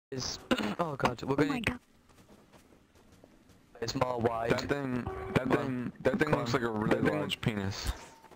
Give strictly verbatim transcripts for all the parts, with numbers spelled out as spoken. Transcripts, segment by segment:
Is oh god, we're Oh going. my god. It's more wide. That thing, that Come thing, on. that thing Come looks on. like a really large penis.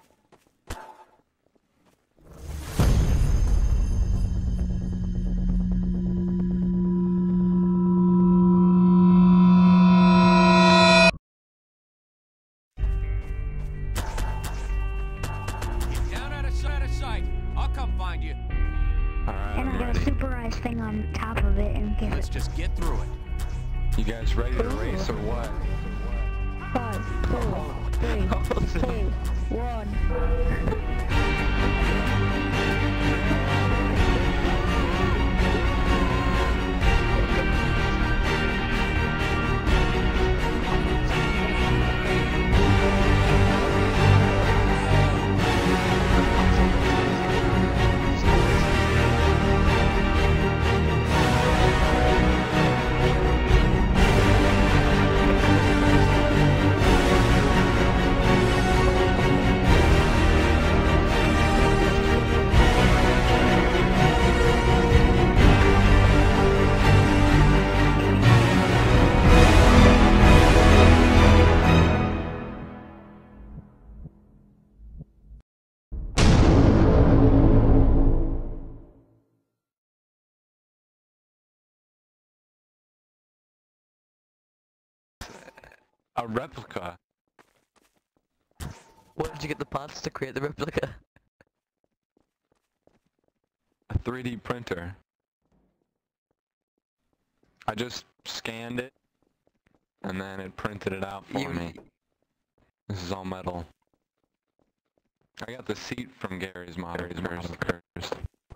Down out of sight, out of sight. I'll come find you. Alright, And I'm I got a ready. superized thing on top of it and give Let's it just get through it. You guys ready to race or what? five, four, three, two, one. A replica. Where did you get the parts to create the replica? A three D printer. I just scanned it, and then it printed it out for You- me. This is all metal. I got the seat from Gary's model first.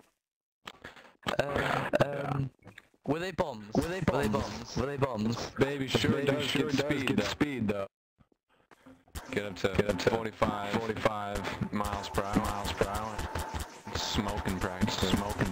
Uh, um, were they bombs? Were they bombs? Were they bombs? Were they bombs? Baby sure Baby does sure get does speed get though. speed though. Get up to get up to forty-five, forty-five miles per hour, miles per hour. Smoking practice, smoking.